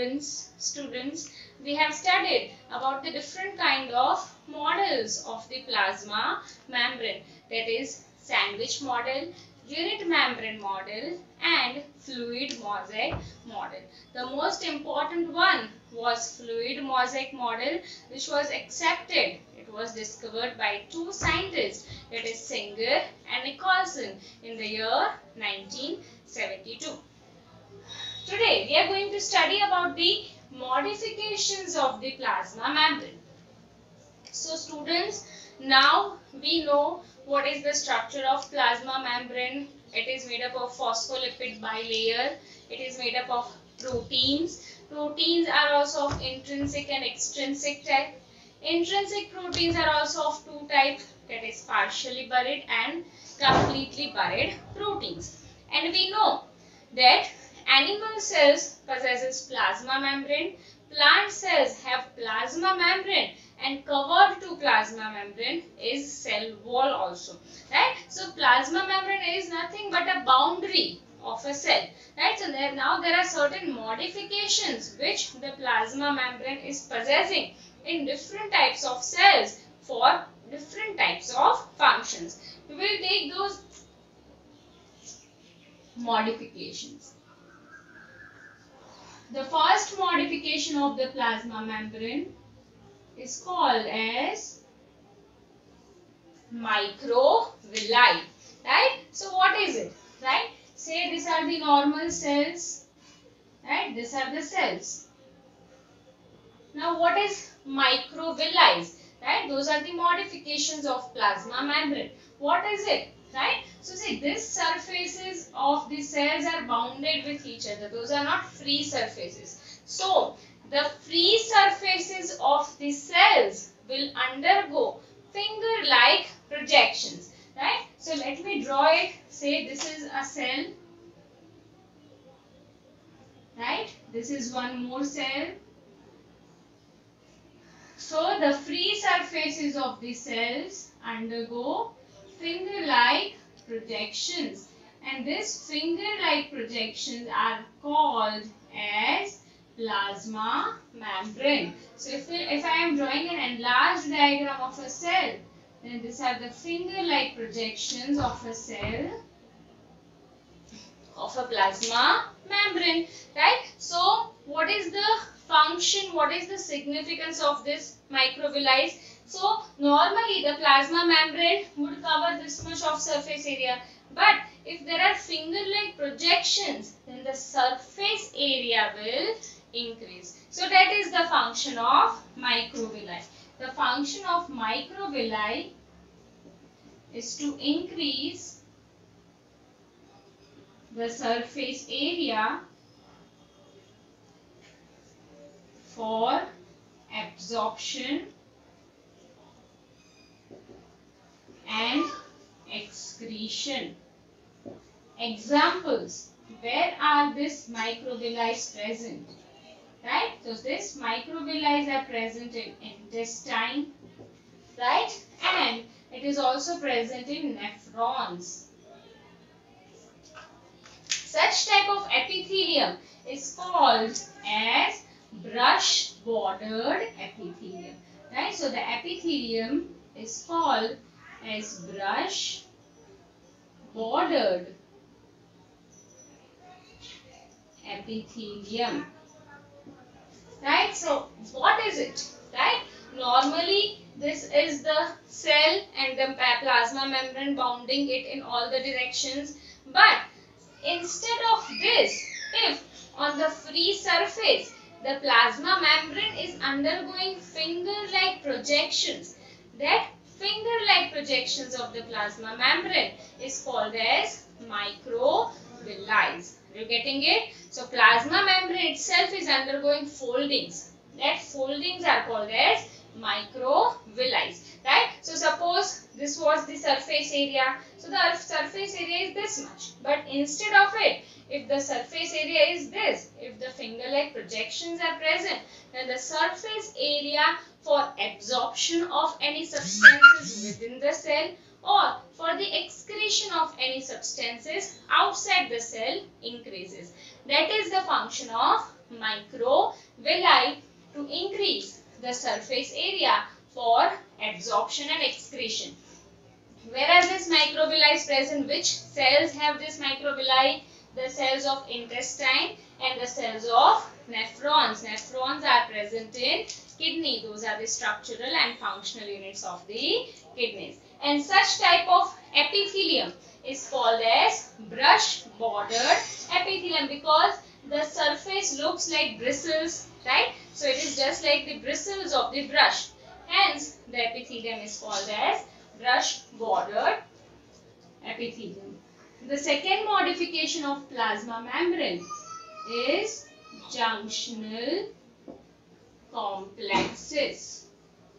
students, we have studied about the different kind of models of the plasma membrane, that is sandwich model, unit membrane model and fluid mosaic model. The most important one was fluid mosaic model, which was accepted. It was discovered by two scientists, that is Singer and Nicholson, in the year 1972. Today we are going to study about the modifications of the plasma membrane. So students, now we know what is the structure of plasma membrane. It is made up of phospholipid bilayer. It is made up of proteins. Proteins are also of intrinsic and extrinsic type. Intrinsic proteins are also of two types, that is partially buried and completely buried proteins. And we know that animal cells possesses plasma membrane, plant cells have plasma membrane, and covered to plasma membrane is cell wall also, right? So plasma membrane is nothing but a boundary of a cell, right? So now there are certain modifications which the plasma membrane is possessing in different types of cells for different types of functions. We will take those modifications. The first modification of the plasma membrane is called as microvilli, right? So what is it, right? Say these are the normal cells, right? These are the cells. Now what is microvilli, right? Those are the modifications of plasma membrane. What is it, right? So see, these surfaces of the cells are bounded with each other. Those are not free surfaces. So the free surfaces of the cells will undergo finger-like projections, right? So let me draw it. Say this is a cell, right? This is one more cell. So the free surfaces of the cells undergo finger-like projections, and these finger-like projections are called as plasma membrane. So if I am drawing an enlarged diagram of a cell, then these are the finger-like projections of a cell of a plasma membrane, right? So what is the function, what is the significance of this microvilli? So normally the plasma membrane would cover this much of surface area, but if there are finger-like projections, then the surface area will increase. So that is the function of microvilli. The function of microvilli is to increase the surface area for absorption and excretion. Examples, where are these microvilli present, right? So these microvilli are present in intestine, right? And it is also present in nephrons. Such type of epithelium is called as brush bordered epithelium, right? So the epithelium is called as brush bordered epithelium, right? So what is it, right? Normally this is the cell and the plasma membrane bounding it in all the directions, but instead of this, if on the free surface the plasma membrane is undergoing finger-like projections, that finger-like projections of the plasma membrane is called as microvilli. Are you getting it? So plasma membrane itself is undergoing foldings. That foldings are called as microvilli, right? So suppose this was the surface area. So the surface area is this much. But instead of it, if the surface area is this, if the finger-like projections are present, then the surface area for absorption of any substances within the cell or for the excretion of any substances outside the cell increases. That is the function of microvilli to increase the surface area for absorption and excretion. Where are these microvilli is present? Which cells have this microvilli? The cells of intestine and the cells of nephrons. Nephrons are present in kidney. Those are the structural and functional units of the kidneys. And such type of epithelium is called as brush bordered epithelium because the surface looks like bristles, right? So it is just like the bristles of the brush. Hence the epithelium is called as brush bordered epithelium. The second modification of plasma membrane is junctional complexes.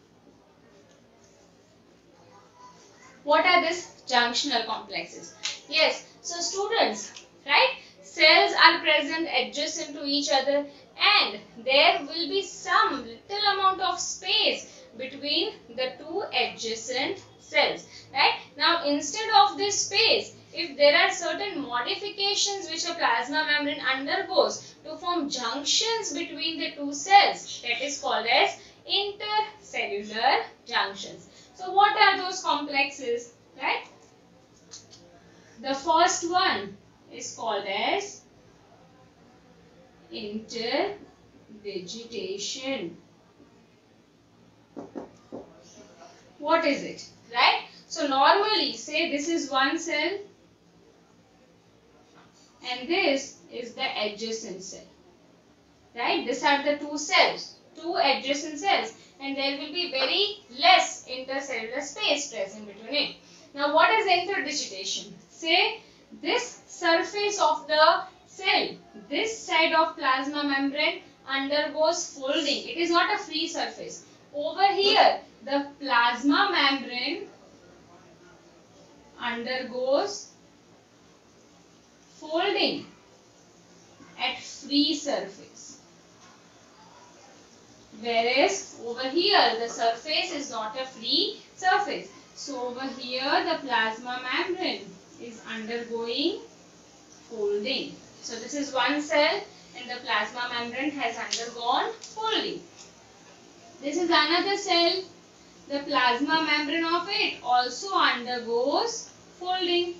What are these junctional complexes? Yes, so students, right? Cells are present adjacent to each other and there will be some little amount of space between the two adjacent cells, right? Now instead of this space, if there are certain modifications which a plasma membrane undergoes to form junctions between the two cells, that is called as intercellular junctions. So what are those complexes, right? The first one is called as interdigitation. What is it, right? So normally say this is one cell and this is the adjacent cell, right? These are the two cells, two adjacent cells, and there will be very less intercellular space present between it. Now what is interdigitation? Say this surface of the cell, this side of plasma membrane undergoes folding. It is not a free surface. Over here the plasma membrane undergoes folding at free surface, whereas over here the surface is not a free surface. So over here the plasma membrane is undergoing folding. So this is one cell and the plasma membrane has undergone folding. This is another cell. The plasma membrane of it also undergoes folding.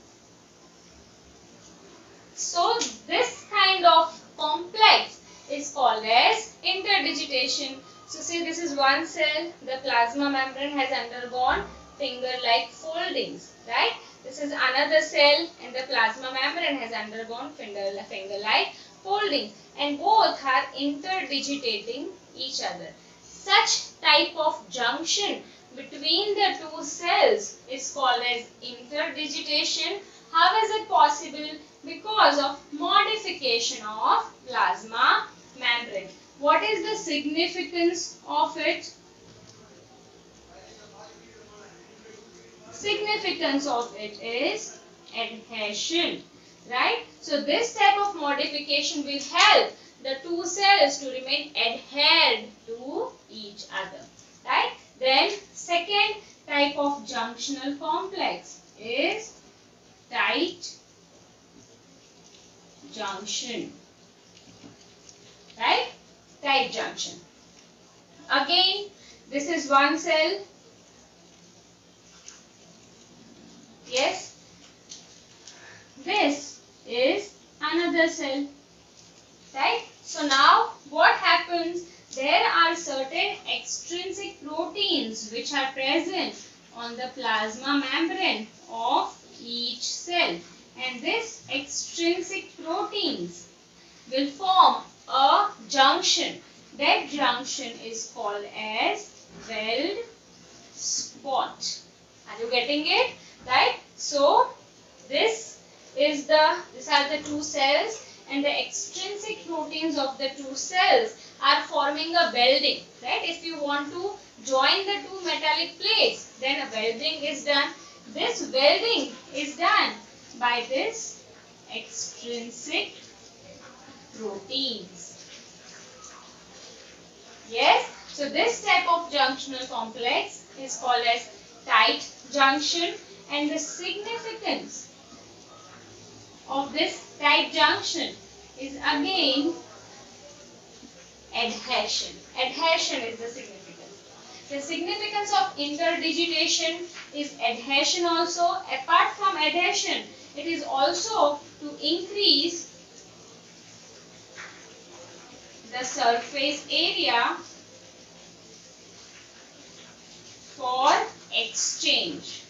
So this kind of complex is called as interdigitation. So say this is one cell, the plasma membrane has undergone finger-like foldings, right? This is another cell and the plasma membrane has undergone finger-like foldings, and both are interdigitating each other. Such type of junction between the two cells is called as interdigitation. How is it possible? Because of modification of plasma membrane. What is the significance of it? Significance of it is adhesion, right? So this type of modification will help the two cells to remain adhered to each other, right? Then second type of junctional complex is tight junction, right? Tight junction. Again, this is one cell. Yes. This is another cell, right? So now what happens? There are certain extrinsic proteins which are present on the plasma membrane of each cell, and these extrinsic proteins will form a junction. That junction is called as weld spot. Are you getting it? Right? So these are the two cells, and the extrinsic proteins of the two cells are forming a welding, right? If you want to join the two metallic plates, then a welding is done. This welding is done by this extrinsic proteins. Yes, so this type of junctional complex is called as tight junction, and the significance of this tight junction is again Adhesion. Adhesion is the significance. The significance of interdigitation is adhesion also. Apart from adhesion, it is also to increase the surface area for exchange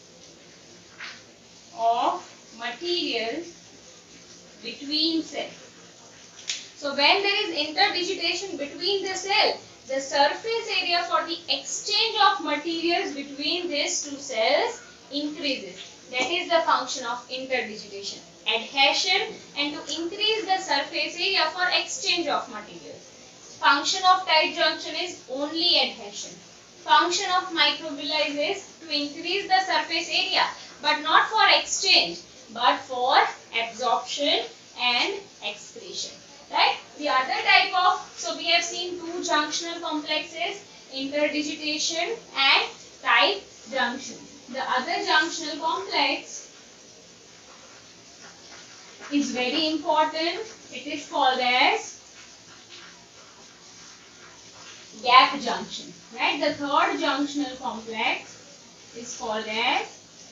of material between cells. So when there is interdigitation between the cell, the surface area for the exchange of materials between these two cells increases. That is the function of interdigitation. Adhesion and to increase the surface area for exchange of materials. Function of tight junction is only adhesion. Function of microvilli is to increase the surface area, but not for exchange, but for absorption and excretion. Right? The other type of, so we have seen two junctional complexes, interdigitation and tight junction. The other junctional complex is very important. It is called as gap junction. Right? The third junctional complex is called as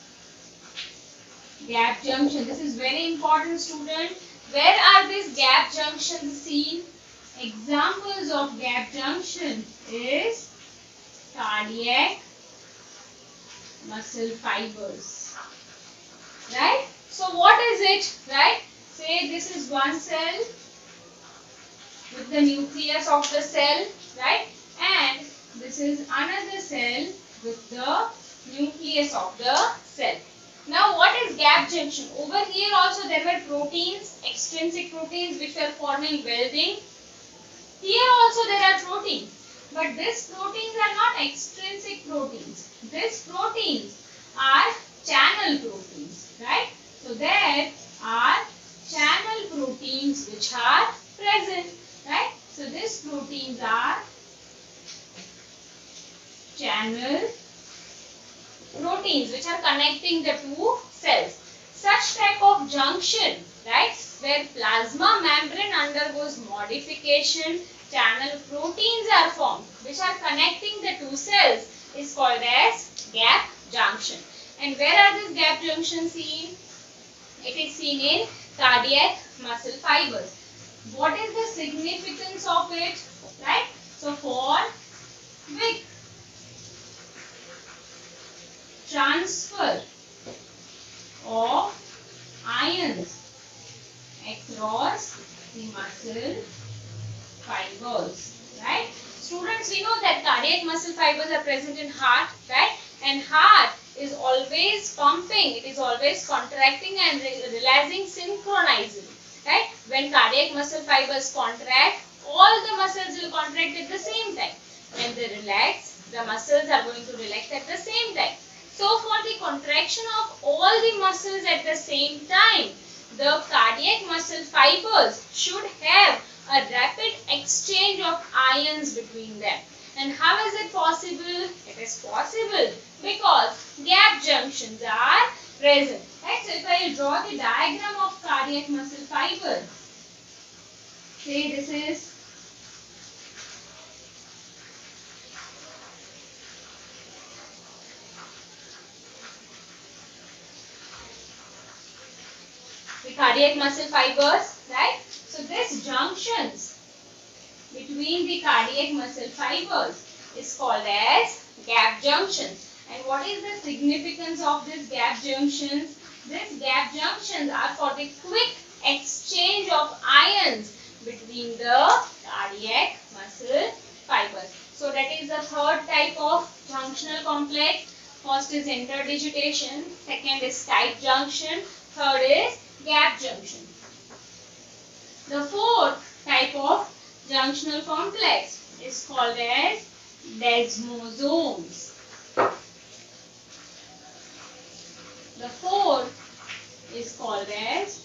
gap junction. This is very important, student. Where are these gap junctions seen? Examples of gap junction is cardiac muscle fibers. Right? So what is it? Right? Say this is one cell with the nucleus of the cell. Right? And this is another cell with the nucleus of the cell. Now what is gap junction? Over here also there were proteins, extrinsic proteins which were forming welding. Here also there are proteins. But these proteins are not extrinsic proteins. These proteins are channel proteins. Right? So there are channel proteins which are present. Right? So these proteins are channel proteins which are connecting the two cells. Such type of junction, right, where plasma membrane undergoes modification, channel proteins are formed which are connecting the two cells is called as gap junction. And where are these gap junctions seen? It is seen in cardiac muscle fibers. What is the significance of it? Right? So for quick transfer of ions across the muscle fibers. Right? Students, we know that cardiac muscle fibers are present in heart, right? And heart is always pumping, it is always contracting and releasing synchronizing. Right? When cardiac muscle fibers contract, all the muscles will contract at the same time. When they relax, the muscles are going to relax at the same time. So for the contraction of all the muscles at the same time, the cardiac muscle fibers should have a rapid exchange of ions between them. And how is it possible? It is possible because gap junctions are present. Right? So if I draw the diagram of cardiac muscle fiber, say this is the cardiac muscle fibers, right? So these junctions between the cardiac muscle fibers is called as gap junctions. And what is the significance of these gap junctions? These gap junctions are for the quick exchange of ions between the cardiac muscle fibers. So that is the third type of junctional complex. First is interdigitation, second is tight junction, third is gap junction. The fourth type of junctional complex is called as desmosomes. The fourth is called as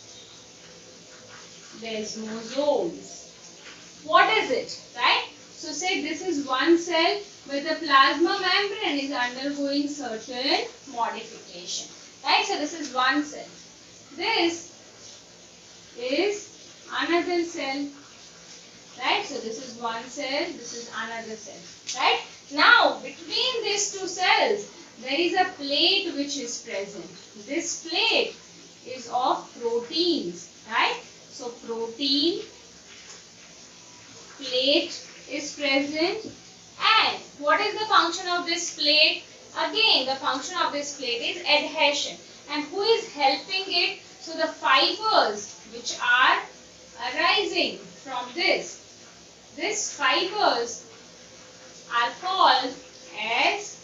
desmosomes. What is it? Right? So say this is one cell where the plasma membrane is undergoing certain modification. Right? So this is one cell. This is another cell. right? So this is one cell, this is another cell, right? Now between these two cells there is a plate which is present. This plate is of proteins, right? So protein plate is present. And what is the function of this plate? Again, the function of this plate is adhesion. And who is helping it? So the fibers which are arising from these fibers are called as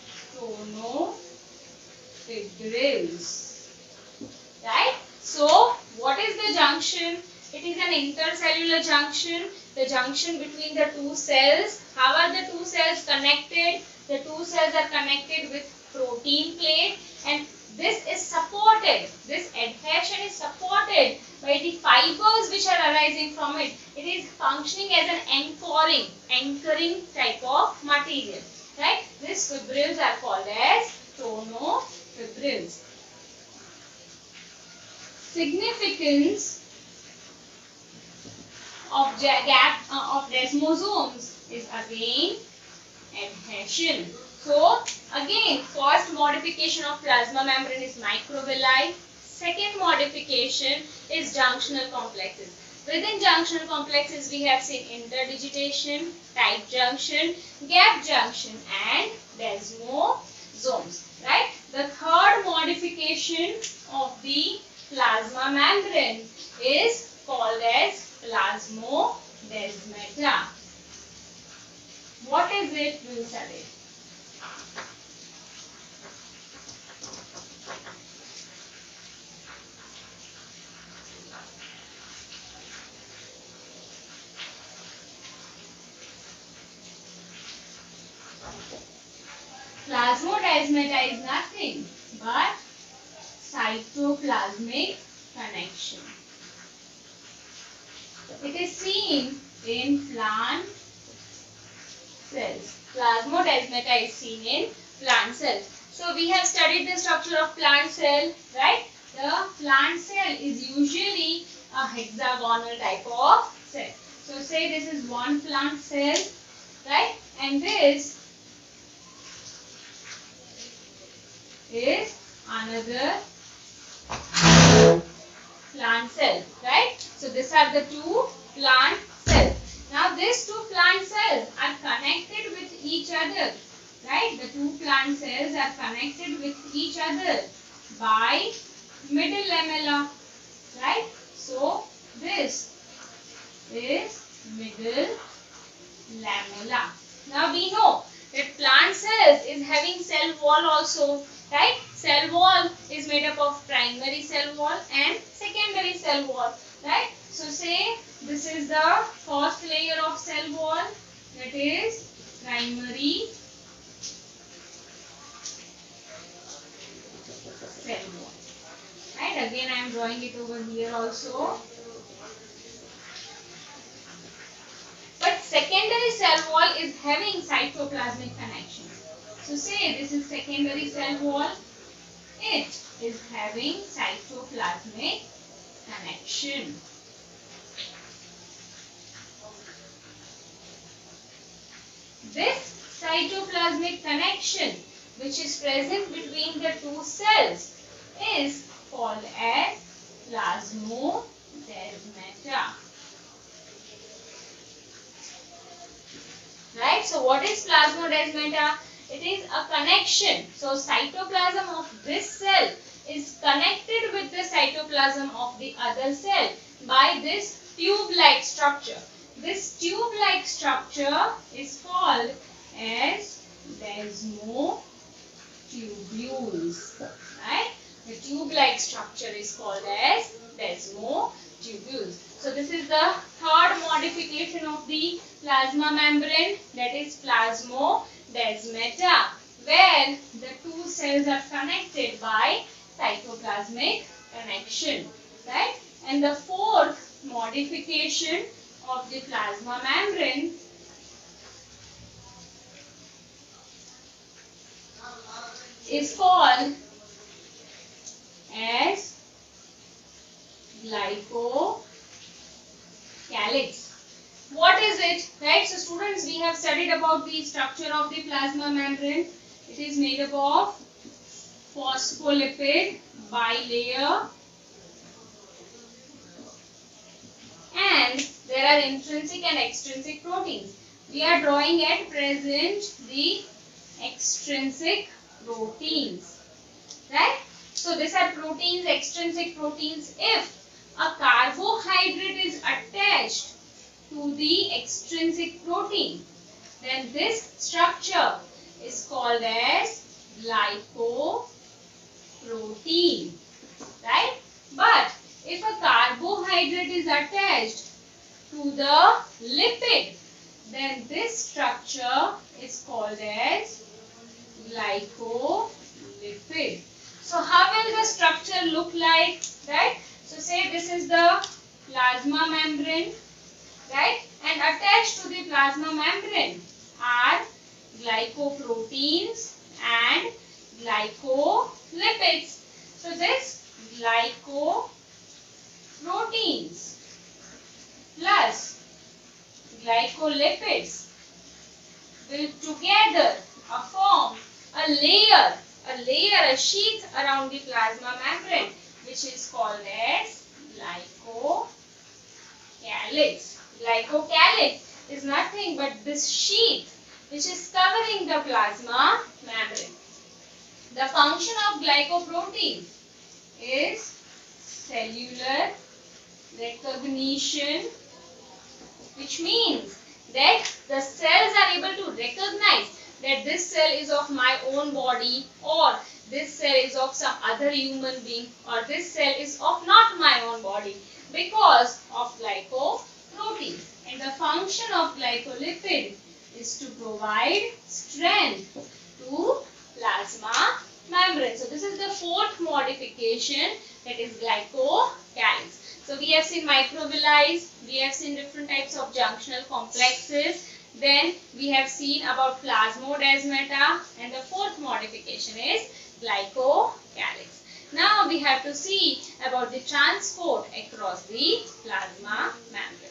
tonofibrils, right? So what is the junction? It is an intercellular junction, the junction between the two cells. How are the two cells connected? The two cells are connected with protein plate, and this is supported, this adhesion is supported by the fibers which are arising from it. It is functioning as an anchoring type of material, right? These fibrils are called as tonofibrils. Significance of desmosomes is again adhesion. So again, first modification of plasma membrane is microvilli. Second modification is junctional complexes. Within junctional complexes we have seen interdigitation, tight junction, gap junction and desmosomes, right? The third modification of the plasma membrane is called as plasmodesmata. What is it? We will study. Plasmodesmata is nothing but cytoplasmic connection. It is seen in plant cells. Plasmodesmata is seen in plant cells. So we have studied the structure of plant cell, right? The plant cell is usually a hexagonal type of cell. So say this is one plant cell, right? And this is another plant cell, right? So these are the two plant cells. Now these two plant cells are connected with each other, right? The two plant cells are connected with each other by middle lamella, right? So this is middle lamella. Now we know that plant cells is having cell wall also, right? Cell wall is made up of primary cell wall and secondary cell wall, right? So say this is the first layer of cell wall, that is primary cell wall, right? Again I am drawing it over here also. But secondary cell wall is having cytoplasmic connection. So say this is secondary cell wall. It is having cytoplasmic connection. This cytoplasmic connection which is present between the two cells is called as plasmodesmata. Right? So what is plasmodesmata? It is a connection. So cytoplasm of this cell is connected with the cytoplasm of the other cell by this tube-like structure. This tube-like structure is called as desmotubules. Right? The tube-like structure is called as desmotubules. So this is the third modification of the plasma membrane, that is plasmodesmata, where the two cells are connected by cytoplasmic connection, right? And the fourth modification of the plasma membrane is called as glycocalyx. what is it, right? So students, we have studied about the structure of the plasma membrane. It is made up of phospholipid bilayer, and there are intrinsic and extrinsic proteins. We are drawing at present the extrinsic proteins, right? So these are proteins, extrinsic proteins. If a carbohydrate is attached to the extrinsic protein, then this structure is called as glycoprotein, right? But if a carbohydrate is attached to the lipid, then this structure is called as glycolipid. So how will the structure look like, right? So say this is the plasma membrane, right? And attached to the plasma membrane are glycoproteins and glycolipids. So this glycoproteins plus glycolipids will together form a sheath around the plasma membrane, which is called as glycocalyx. Glycocalyx is nothing but this sheath which is covering the plasma membrane. The function of glycoprotein is cellular recognition, which means that the cells are able to recognize that this cell is of my own body, or this cell is of some other human being, or this cell is of not my own body, because of glycoprotein. And the function of glycolipid is to provide strength to plasma membrane. So this is the fourth modification, that is glycocalyx. So we have seen microvilli, we have seen different types of junctional complexes, then we have seen about plasmodesmata, and the fourth modification is glycocalyx. Now we have to see about the transport across the plasma membrane.